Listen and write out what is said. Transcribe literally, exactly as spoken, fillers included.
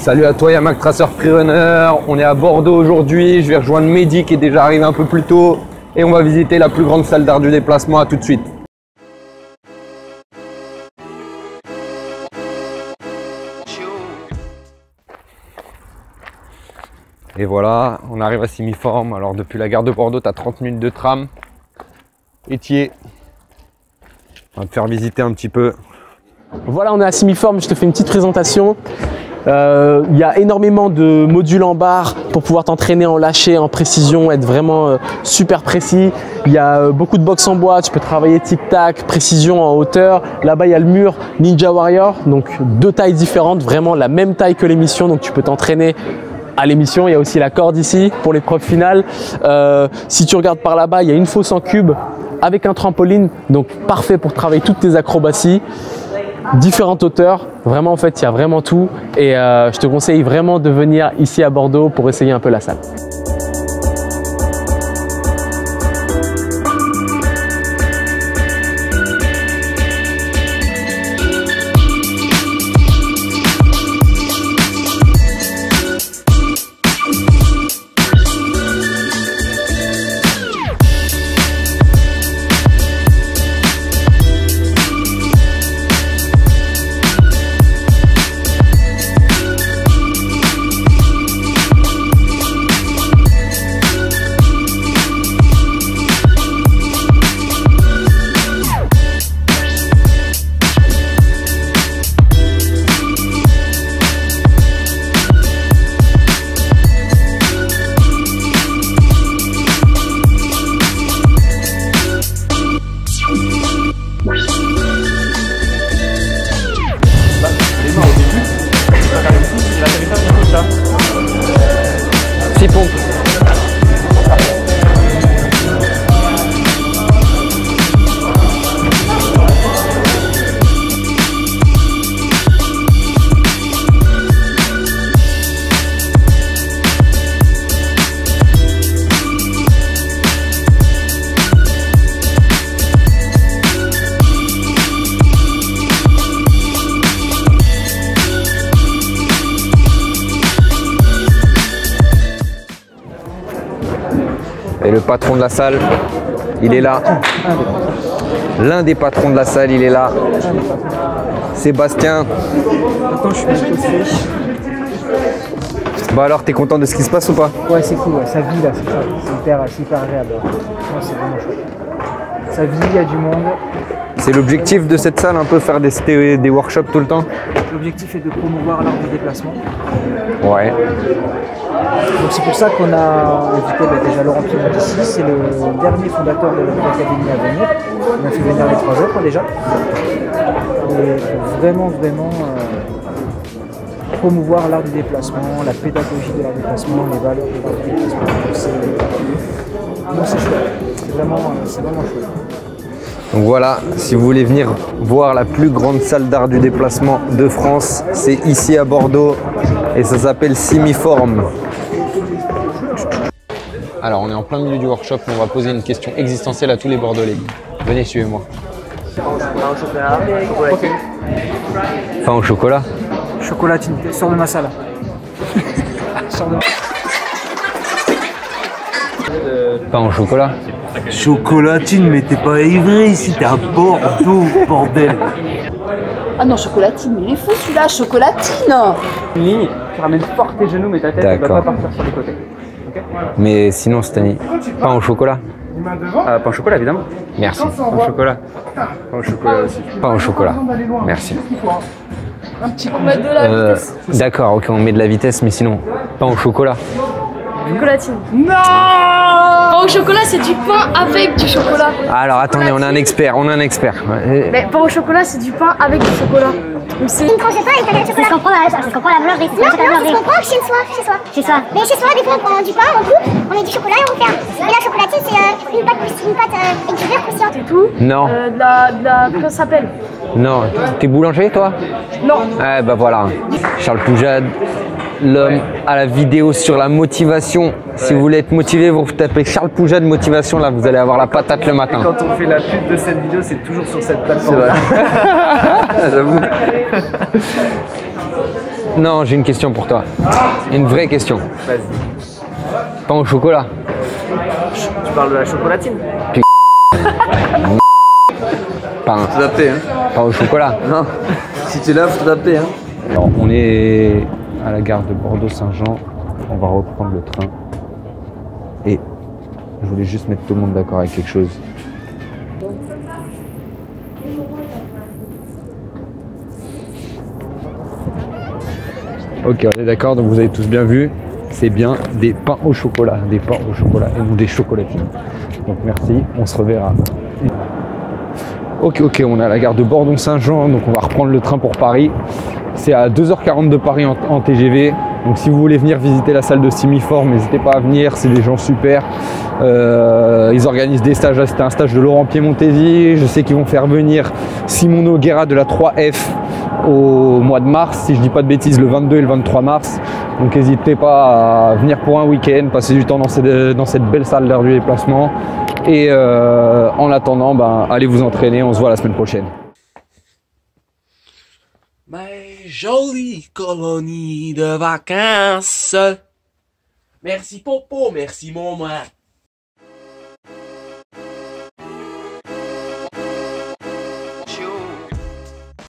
Salut à toi Yamac Tracer Freerunner, on est à Bordeaux aujourd'hui, je vais rejoindre Mehdi qui est déjà arrivé un peu plus tôt et on va visiter la plus grande salle d'art du déplacement, à tout de suite. Et voilà, on arrive à Simiform. Alors depuis la gare de Bordeaux, tu as trente minutes de tram. Étier, on va te faire visiter un petit peu. Voilà, on est à Simiform, je te fais une petite présentation. Euh, il y a énormément de modules en barre pour pouvoir t'entraîner en lâcher, en précision, être vraiment euh, super précis. Il y a euh, beaucoup de box en bois, tu peux travailler tic-tac, précision en hauteur. Là-bas, il y a le mur Ninja Warrior, donc deux tailles différentes, vraiment la même taille que l'émission, donc tu peux t'entraîner à l'émission. Il y a aussi la corde ici pour l'épreuve finale. Euh, si tu regardes par là-bas, il y a une fosse en cube avec un trampoline, donc parfait pour travailler toutes tes acrobaties. Différentes hauteurs, vraiment en fait il y a vraiment tout et euh, je te conseille vraiment de venir ici à Bordeaux pour essayer un peu la salle. six pompes. Et le patron de la salle, il est là. L'un des patrons de la salle, il est là. Sébastien. Attends, je suis posté. Bah alors, t'es content de ce qui se passe ou pas? Ouais, c'est cool, ouais. Ça vit là, c'est hyper, hyper agréable. Ouais, c'est vraiment chouette. Ça vit, il y a du monde. C'est l'objectif de cette salle, un peu faire des, des workshops tout le temps? L'objectif est de promouvoir l'art du déplacement. Ouais. Donc c'est pour ça qu'on a invité bah, déjà Laurent Piedmont ici, c'est le dernier fondateur de l'académie à venir. On a fait venir les trois autres déjà. Et vraiment, vraiment euh, promouvoir l'art du déplacement, la pédagogie de l'art du déplacement, les valeurs de l'art du déplacement. C'est chouette, c'est vraiment, euh, vraiment chouette. Donc voilà, si vous voulez venir voir la plus grande salle d'art du déplacement de France, c'est ici à Bordeaux et ça s'appelle Simiform. Alors on est en plein milieu du workshop, on va poser une question existentielle à tous les Bordelais. Venez, suivez-moi. Pain au chocolat. Ok. Pain au chocolat. Chocolatine, sors de ma salle. Sors de ma... Pain au chocolat. Chocolatine, mais t'es pas ivré ici, t'es à Bordeaux, bordel. Ah non, chocolatine, il est fou celui-là, chocolatine. Une ligne, tu ramènes fort tes genoux, mais ta tête ne va pas partir sur les côtés. Okay. Mais sinon, Stani, pain au chocolat. Ah, pain au chocolat, évidemment. Merci. Pain au chocolat. Pain au chocolat aussi. Pain au chocolat. Merci. Un petit coup de la Euh, vitesse. D'accord, ok, on met de la vitesse, mais sinon, pain au chocolat. Chocolatine. Non. Pain au chocolat, c'est du pain avec du chocolat. Alors attendez, on a un expert, on a un expert. Mais pain au chocolat, c'est du pain avec du chocolat. Donc c'est. Je ne comprends pas, il y a du chocolat. Je comprends la, je comprends la valeur des. Non, non, je comprends chez soi, chez soi. Chez soi. Mais chez soi, des fois, on prend du pain, on coupe, on met du chocolat et on referme. Et la chocolatine, c'est euh, une pâte, une pâte euh, avec du beurre croustillant. C'est tout. Non. Euh, de la, de la, comment ça s'appelle? Non, t'es boulanger toi? Non. Eh bah voilà, Charles Poujade, l'homme à la vidéo sur la motivation. Si vous voulez être motivé, vous tapez Charles Poujade motivation, là vous allez avoir la patate le matin. Et quand on fait la pub de cette vidéo, c'est toujours sur cette plateforme. J'avoue. Non, j'ai une question pour toi. Une vraie question. Vas-y. Pain au chocolat. Tu parles de la chocolatine? Pain. Faut t'adapter, hein. Pain au chocolat. Non. Si tu l'as, faut t'adapter, hein. Alors, on est à la gare de Bordeaux-Saint-Jean. On va reprendre le train. Et je voulais juste mettre tout le monde d'accord avec quelque chose. Ok, on est d'accord, donc vous avez tous bien vu, c'est bien des pains au chocolat, des pains au chocolat et non des chocolatines. Donc merci, on se reverra. Ok, ok, on est à la gare de Bordeaux-Saint-Jean, donc on va reprendre le train pour Paris. C'est à deux heures quarante de Paris en, en T G V. Donc si vous voulez venir visiter la salle de Simiform, n'hésitez pas à venir, c'est des gens super. Euh, ils organisent des stages, c'était un stage de Laurent Piemontesi. Je sais qu'ils vont faire venir Simon Noguera de la trois F au mois de mars, si je dis pas de bêtises, le vingt-deux et le vingt-trois mars. Donc n'hésitez pas à venir pour un week-end, passer du temps dans cette, dans cette belle salle d'air du déplacement. Et euh, en attendant, ben, allez vous entraîner, on se voit la semaine prochaine. Mais jolie colonie de vacances. Merci Popo, merci mon moi.